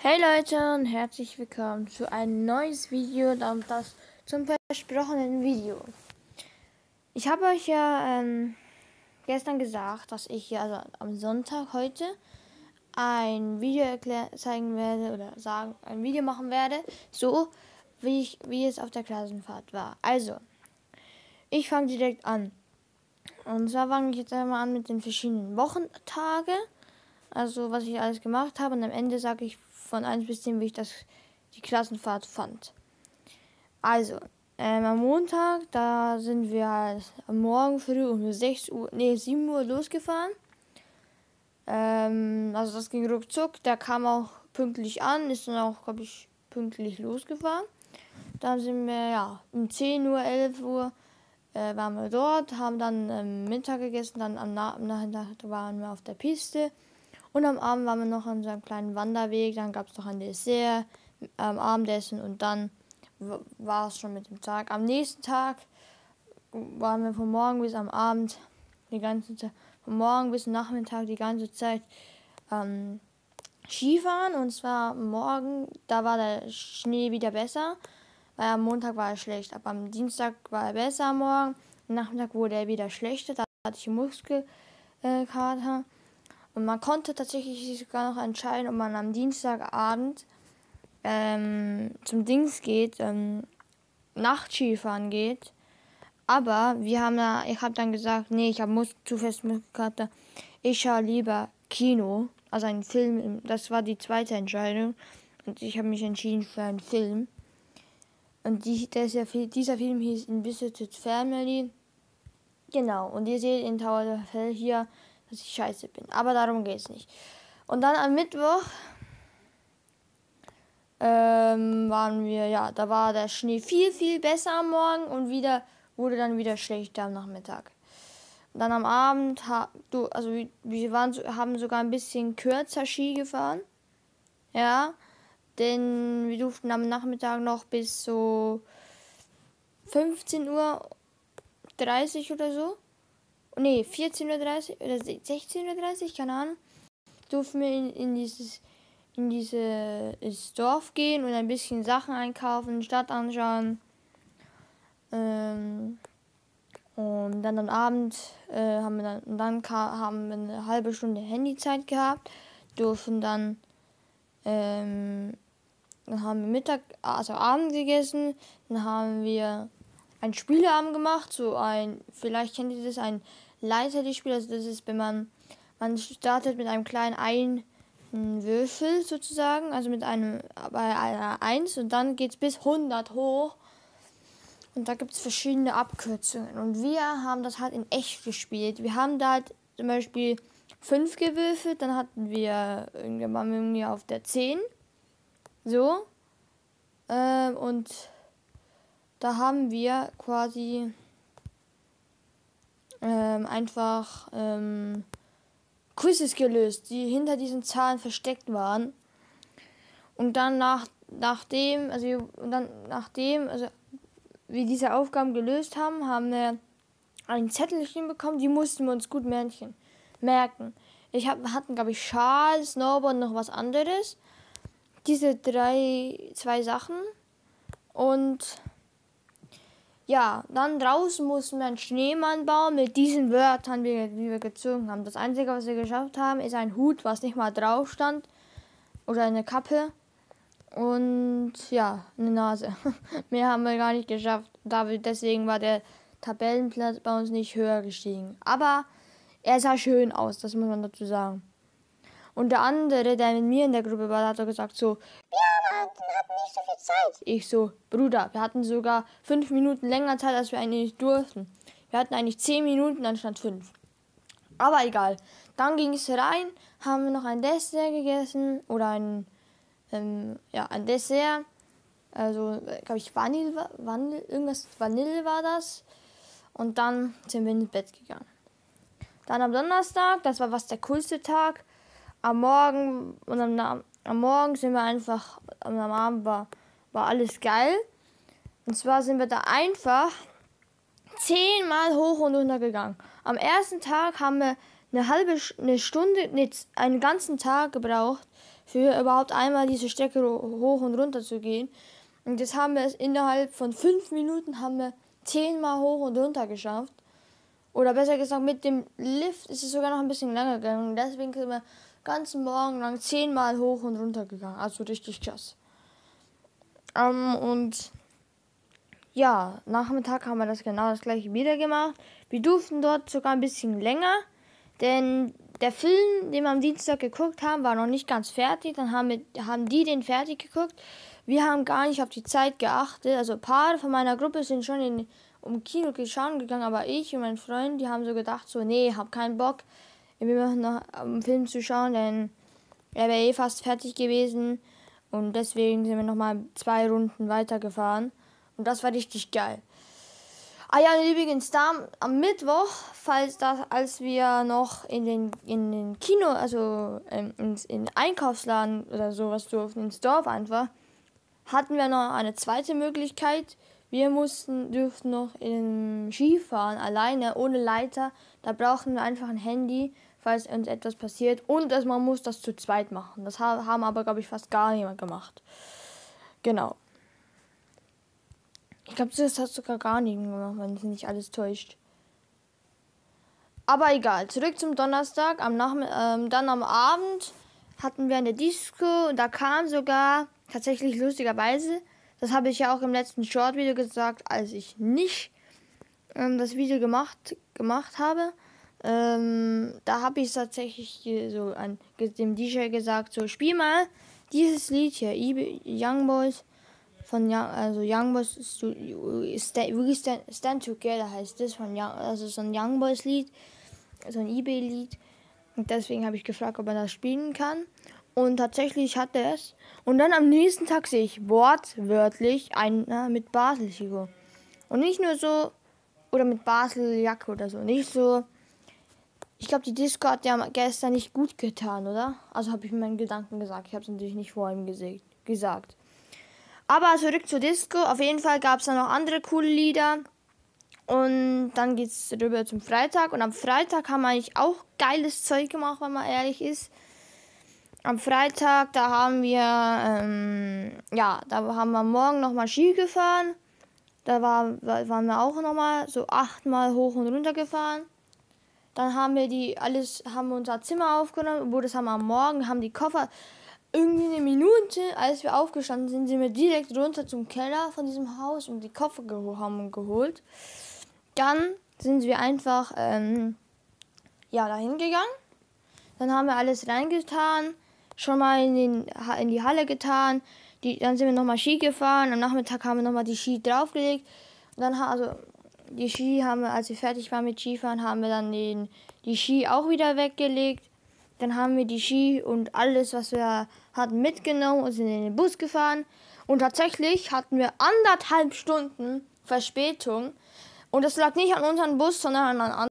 Hey Leute und herzlich willkommen zu einem neues Video und das zum versprochenen Video. Ich habe euch ja gestern gesagt, dass ich ja also am Sonntag heute ein Video zeigen werde oder ein Video machen werde, so wie es auf der Klassenfahrt war. Also, ich fange direkt an. Und zwar fange ich jetzt einmal an mit den verschiedenen Wochentage. Also was ich alles gemacht habe und am Ende sage ich von 1 bis 10, wie ich die Klassenfahrt fand. Also, am Montag, da sind wir halt am Morgen früh um 7 Uhr losgefahren. Also das ging ruckzuck, der kam auch pünktlich an, ist dann auch, glaube ich, pünktlich losgefahren. Dann sind wir, ja, um 10 Uhr, 11 Uhr waren wir dort, haben dann Mittag gegessen, dann am Nachmittag waren wir auf der Piste. Und am Abend waren wir noch an so einem kleinen Wanderweg, dann gab es noch ein Dessert, Abendessen und dann war es schon mit dem Tag. Am nächsten Tag waren wir von morgen bis am Abend, die ganze Zeit, von morgen bis Nachmittag die ganze Zeit Skifahren. Und zwar morgen, da war der Schnee wieder besser, weil am Montag war er schlecht. Aber am Dienstag war er besser am Morgen, am Nachmittag wurde er wieder schlechter, da hatte ich Muskelkater. Und man konnte tatsächlich sogar noch entscheiden, ob man am Dienstagabend zum Dings geht, Nachtskifahren geht. Aber ich habe dann gesagt, nee, ich habe zu fest Muskelkater. Ich schaue lieber Kino, also einen Film. Das war die zweite Entscheidung. Und ich habe mich entschieden für einen Film. Und dieser Film hieß Invisited Family. Genau, und ihr seht in Tower of Hell hier, dass ich scheiße bin. Aber darum geht es nicht. Und dann am Mittwoch waren wir, ja, da war der Schnee viel, viel besser am Morgen und wurde dann wieder schlechter am Nachmittag. Und dann am Abend, haben sogar ein bisschen kürzer Ski gefahren. Ja, denn wir durften am Nachmittag noch bis so 15:30 Uhr oder so. Nee, 14:30 Uhr oder 16:30 Uhr, keine Ahnung, durften wir in dieses Dorf gehen und ein bisschen Sachen einkaufen, Stadt anschauen. Und dann am Abend haben wir eine halbe Stunde Handyzeit gehabt, durften dann haben wir Abend gegessen, dann haben wir ein Spieleabend gemacht, vielleicht kennt ihr das, ein Leiterspiel, also das ist, wenn man startet mit einem kleinen Würfel sozusagen, also bei einer 1 und dann geht es bis 100 hoch und da gibt es verschiedene Abkürzungen und wir haben das halt in echt gespielt. Wir haben da halt zum Beispiel 5 gewürfelt, dann waren wir irgendwie auf der 10, so, und da haben wir quasi einfach Quizzes gelöst, die hinter diesen Zahlen versteckt waren. Und dann nachdem wir diese Aufgaben gelöst haben, haben wir ein Zettelchen bekommen, die mussten wir uns gut merken. Wir hatten, glaube ich, Schal, Snowboard und noch was anderes. Diese 2 Sachen. Und ja, dann draußen mussten wir einen Schneemann bauen mit diesen Wörtern, die wir gezogen haben. Das Einzige, was wir geschafft haben, ist ein Hut, was nicht mal drauf stand. Oder eine Kappe. Und ja, eine Nase. Mehr haben wir gar nicht geschafft. Deswegen war der Tabellenplatz bei uns nicht höher gestiegen. Aber er sah schön aus, das muss man dazu sagen. Und der andere, der mit mir in der Gruppe war, hat gesagt so, wir hatten nicht so viel Zeit. Ich so, Bruder, wir hatten sogar 5 Minuten länger Zeit, als wir eigentlich durften. Wir hatten eigentlich 10 Minuten anstatt 5. Aber egal. Dann ging es rein, haben wir noch ein Dessert gegessen oder ein Dessert. Also, glaube ich, irgendwas Vanille war das. Und dann sind wir ins Bett gegangen. Dann am Donnerstag, das war der coolste Tag. Am Morgen sind wir einfach, am Abend war alles geil. Und zwar sind wir da einfach 10-mal hoch und runter gegangen. Am ersten Tag haben wir einen ganzen Tag gebraucht für überhaupt einmal diese Strecke hoch und runter zu gehen. Und jetzt haben wir es innerhalb von 5 Minuten haben wir 10-mal hoch und runter geschafft. Oder besser gesagt, mit dem Lift ist es sogar noch ein bisschen länger gegangen. Deswegen sind wir ganzen Morgen lang 10-mal hoch und runter gegangen. Also richtig krass. Und ja, Nachmittag haben wir das gleiche wieder gemacht. Wir durften dort sogar ein bisschen länger, denn der Film, den wir am Dienstag geguckt haben, war noch nicht ganz fertig. Dann haben die den fertig geguckt. Wir haben gar nicht auf die Zeit geachtet. Also ein paar von meiner Gruppe sind schon um Kino schauen gegangen, aber ich und mein Freund, die haben so gedacht, so, nee, hab keinen Bock, immer noch einen Film zu schauen, denn er wäre fast fertig gewesen. Und deswegen sind wir nochmal 2 Runden weitergefahren. Und das war richtig geil. Ah ja, übrigens, da am Mittwoch, als wir noch in den Kino, also in Einkaufsladen oder sowas durften, ins Dorf einfach, hatten wir noch eine zweite Möglichkeit. Wir dürften noch in Ski fahren, alleine, ohne Leiter. Da brauchen wir einfach ein Handy, falls uns etwas passiert. Und man muss das zu zweit machen. Das haben aber, glaube ich, fast gar niemand gemacht. Genau. Ich glaube, das hat sogar gar niemand gemacht, wenn es nicht alles täuscht. Aber egal, zurück zum Donnerstag. Dann am Abend hatten wir eine Disco. Und da kam sogar, tatsächlich lustigerweise, das habe ich ja auch im letzten Short-Video gesagt, als ich nicht das Video gemacht habe. Da habe ich tatsächlich so dem DJ gesagt, so, spiel mal dieses Lied hier, Young Boys von Young Boys We Stand Together heißt das, also so ein Young Boys Lied, so ein eBay-Lied. Und deswegen habe ich gefragt, ob er das spielen kann. Und tatsächlich hat er es. Und dann am nächsten Tag sehe ich wortwörtlich einer mit Basel-Chico. Und nicht nur so, oder mit Basel-Jacke oder so. Nicht so. Ich glaube, die Disco hat ja gestern nicht gut getan, oder? Also habe ich mir meinen Gedanken gesagt. Ich habe es natürlich nicht vor ihm gesagt. Aber zurück zur Disco. Auf jeden Fall gab es da noch andere coole Lieder. Und dann geht es rüber zum Freitag. Und am Freitag haben wir eigentlich auch geiles Zeug gemacht, wenn man ehrlich ist. Am Freitag, da haben wir morgen nochmal Ski gefahren. Da waren wir auch nochmal so 8-mal hoch und runter gefahren. Dann haben wir unser Zimmer aufgenommen. Das haben wir am Morgen, haben die Koffer irgendwie eine Minute, als wir aufgestanden sind wir direkt runter zum Keller von diesem Haus und die Koffer haben geholt. Dann sind wir einfach dahin gegangen. Dann haben wir alles reingetan, schon mal in die Halle getan. Dann sind wir nochmal Ski gefahren. Am Nachmittag haben wir nochmal die Ski draufgelegt. Und dann die Ski haben wir, als wir fertig waren mit Skifahren, haben wir dann die Ski auch wieder weggelegt. Dann haben wir die Ski und alles, was wir hatten, mitgenommen und sind in den Bus gefahren. Und tatsächlich hatten wir 1,5 Stunden Verspätung. Und das lag nicht an unserem Bus, sondern an